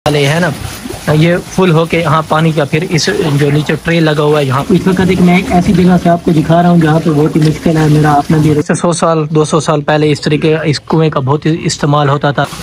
वाले है ना, ये फुल होके यहाँ पानी का फिर इस जो नीचे ट्रे लगा हुआ है यहाँ इस वक्त एक मैं एक ऐसी जगह से आपको दिखा रहा हूँ जहाँ पे बहुत ही मुश्किल है। मेरा अपना भी 100 साल 200 साल पहले इस तरीके इस कुएं का बहुत ही इस्तेमाल होता था।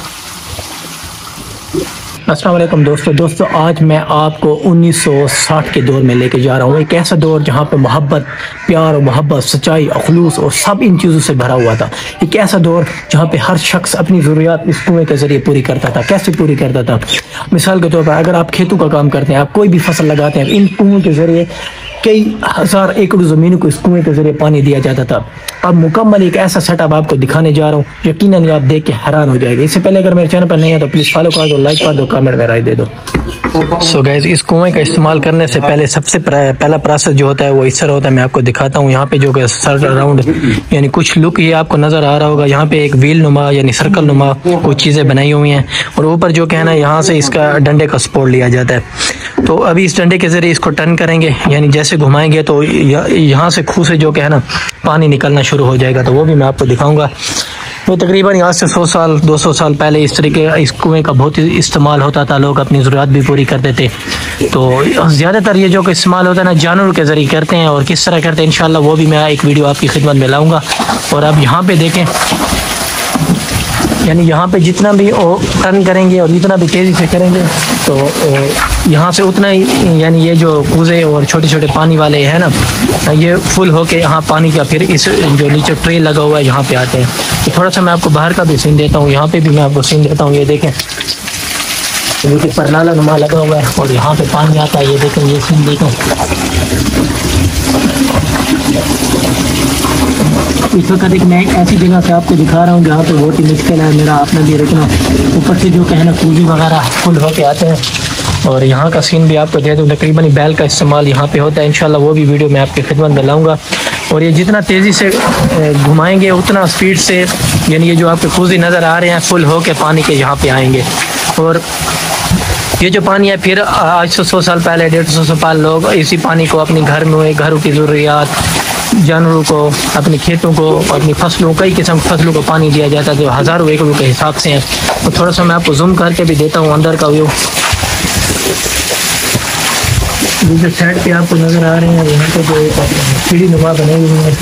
अस्सलाम वालेकुम दोस्तों आज मैं आपको 1960 के दौर में लेके जा रहा हूँ। एक ऐसा दौर जहाँ पे मोहब्बत, प्यार और मोहब्बत, सच्चाई, अखलूस और सब इन चीज़ों से भरा हुआ था। एक ऐसा दौर जहाँ पे हर शख्स अपनी ज़रूरियात इस कुएं के ज़रिए पूरी करता था। कैसे पूरी करता था? मिसाल के तौर पर अगर आप खेतों का काम करते हैं, आप कोई भी फसल लगाते हैं, इन कुओं के ज़रिए कई हज़ार एकड़ ज़मीन को इस कुएं के ज़रिए पानी दिया जाता था। अब मुकम्मल एक ऐसा सेटअप आपको दिखाने जा रहा हूँ, यकीनन आप देख के हैरान हो जाएंगे। इससे पहले अगर मेरे चैनल पर नहीं है तो प्लीज़ फॉलो कर दो, लाइक कर दो, कमेंट में राय दे दो। सो गाइस, इस कुएं का इस्तेमाल करने से पहले सबसे पहला प्रोसेस जो होता है वो इस तरह होता है। मैं आपको दिखाता हूँ। यहाँ पे जो सर्कल राउंड यानी कुछ लुक ये आपको नज़र आ रहा होगा। यहाँ पे एक व्हील नुमा यानी सर्कल नुमा कुछ चीज़ें बनाई हुई हैं और ऊपर जो कहना है यहाँ से इसका डंडे का सपोर्ट लिया जाता है। तो अभी इस डंडे के ज़रिए इसको टर्न करेंगे, यानी जैसे घुमाएंगे तो यहाँ से खूह से जो कहना पानी निकलना शुरू हो जाएगा। तो वो भी मैं आपको दिखाऊंगा। वो तकरीबन आज से 100 साल 200 साल पहले इस तरीके इस कुएं का बहुत ही इस्तेमाल होता था। लोग अपनी ज़रूरत भी पूरी करते थे। तो ज़्यादातर ये जो इस्तेमाल होता है ना जानवर के ज़रिए करते हैं, और किस तरह करते हैं इंशाल्लाह वो भी मैं एक वीडियो आपकी खिदमत में लाऊंगा। और अब यहाँ पे देखें, यानी यहाँ पे जितना भी टर्न करेंगे और जितना भी तेज़ी से करेंगे तो यहाँ से उतना ही, यानी ये जो कूजे और छोटे छोटे पानी वाले हैं ना, ये फुल होके यहाँ पानी का फिर इस जो नीचे ट्रे लगा हुआ है यहाँ पे आते हैं। तो थोड़ा सा मैं आपको बाहर का भी सीन देता हूँ, यहाँ पे भी मैं आपको सीन देता हूँ। ये देखें, देखिए परनाला नुमा लगा हुआ है और यहाँ पे पानी आता है। ये देखें, ये सीन देखें। इस वक्त एक मैं एक ऐसी जगह से आपको दिखा रहा हूँ जहाँ पे बहुत ही मुश्किल है मेरा अपना भी रखना। ऊपर से जो कहना कूजी वगैरह फुल होके आते हैं। और यहाँ का सीन भी आपको दे दूँ, तकरीबन बैल का इस्तेमाल यहाँ पे होता है। इंशाल्लाह वो भी वीडियो मैं आपकी खिदमत में लाऊंगा। और ये जितना तेज़ी से घुमाएंगे उतना स्पीड से, यानी ये जो आपके कूजी नज़र आ रहे हैं फुल होके पानी के यहाँ पे आएंगे। और ये जो पानी है फिर आज से 100 साल पहले 150 साल पहले लोग इसी पानी को अपने घर में, घरों की ज़रूरियात, जानवरों को, अपने खेतों को, अपनी फसलों, कई किस्म की फसलों को पानी दिया जाता है जो हज़ारों एकड़ों के हिसाब से हैं। तो थोड़ा सा मैं आपको जूम करके भी देता हूँ अंदर का व्यू। जो साइड पे आपको नज़र आ रहे हैं यहाँ पे जो सीढ़ी नुमा बने हुए हैं,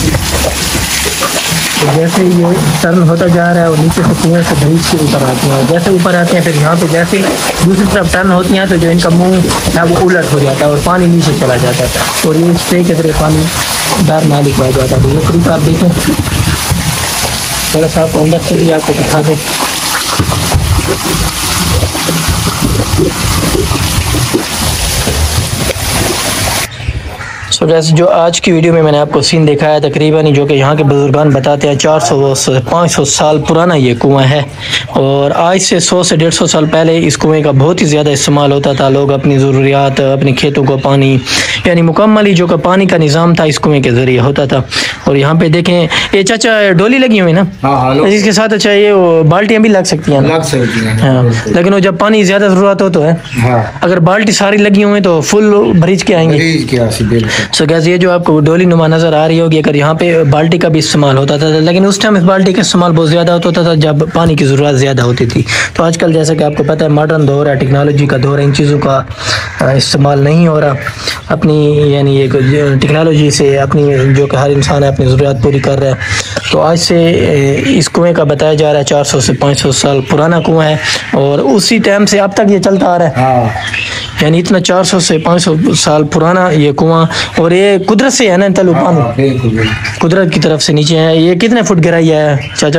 तो जैसे ये टर्न होता जा रहा है और नीचे से कुएं से भरीच के ऊपर आते हैं। जैसे ऊपर आते हैं फिर यहाँ पे जैसे दूसरी तरफ टर्न होती हैं तो जो इनका मुंह है वो उलट हो जाता है और पानी नीचे चला जाता है और ये स्प्रे के जरिए पानी दार ना लिखवाया जाता है। तो ये तरीका आप देखें, थोड़ा सा आपको अंदर से भी आपको दिखा दें। तो जैसे जो आज की वीडियो में मैंने आपको सीन दिखाया तकरीबन जो कि यहाँ के बुजुर्गान बताते हैं 400 से 500 साल पुराना ये कुआं है। और आज से 100 से 150 साल पहले इस कुएं का बहुत ही ज़्यादा इस्तेमाल होता था। लोग अपनी ज़रूरियात, अपने खेतों को पानी, यानी मुकम्मल ही जो का पानी का निज़ाम था इस कुएं के ज़रिए होता था। और यहाँ पे देखें, ये चाचा डोली लगी हुई ना, इसके साथ अच्छा ये वो बाल्टियाँ भी लग सकती हैं ना? हाँ, लेकिन वो जब पानी ज़्यादा ज़रूरत हो तो है। अगर बाल्टी सारी लगी हुई तो फुल भरीज के आएंगे। सो गैस, ये जो आपको डोली नुमा नज़र आ रही होगी, अगर यहाँ पे बाल्टी का भी इस्तेमाल होता था, लेकिन उस टाइम इस बाल्टी का इस्तेमाल बहुत ज़्यादा होता था जब पानी की ज़रूरत ज़्यादा होती थी। तो आजकल जैसा कि आपको पता है मॉडर्न दौर है, टेक्नोलॉजी का दौर है, इन चीज़ों का इस्तेमाल नहीं हो रहा। अपनी यानी एक टेक्नोलॉजी से अपनी जो कि हर इंसान है अपनी ज़रूरत पूरी कर रहा है। तो आज से इस कुएँ का बताया जा रहा है 400 से 500 साल पुराना कुआँ है और उसी टाइम से अब तक ये चलता आ रहा है। यानी इतना 400 से 500 साल पुराना ये कुआं। और ये कुदरत से है ना, तलु पानी कुदरत की तरफ से नीचे है। ये कितने फुट गहराई है चाचा?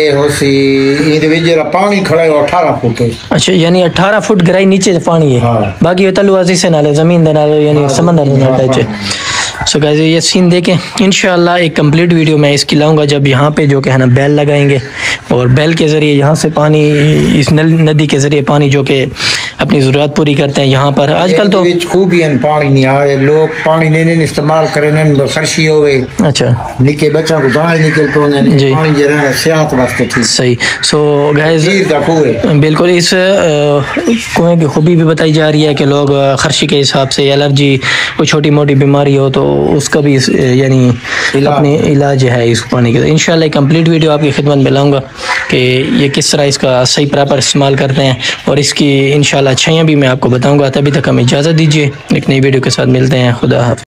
पानी खड़ा है 18 फुट। अच्छा, यानी 18 फुट गहराई नीचे पानी है। बाकी ये तलु अजी से नाले जमीन दे नाले यानी समंदर। सो गाइस, ये सीन देखें। इंशाल्लाह एक कंप्लीट वीडियो मैं इसकी लाऊंगा जब यहाँ पे जो है ना बैल लगाएंगे और बैल के ज़रिए यहाँ से पानी इस नदी के ज़रिए पानी जो कि अपनी ज़रूरत पूरी करते हैं यहाँ पर। आजकल तो खूबी पानी नहीं आए, लोग पानी नहीं इस्तेमाल करें, खर्ची हो गए। अच्छा, निके बच्चों को गाय निकल जी, पानी जरा सेहत वास्ते ठीक सही। सो गाइस बिल्कुल इस कुएं की खूबी भी बताई जा रही है कि लोग खर्ची के हिसाब से एलर्जी कोई छोटी मोटी बीमारी हो तो उसका भी यानी अपने इलाज है इस पानी के। इंशाल्लाह कंप्लीट वीडियो आपकी खिदमत में लाऊंगा कि ये किस तरह इसका सही प्रॉपर इस्तेमाल करते हैं और इसकी इंशाल्लाह अच्छाइयाँ भी मैं आपको बताऊंगा। तभी तक हमें इजाज़त दीजिए, एक नई वीडियो के साथ मिलते हैं। खुदा हाफ़िज़।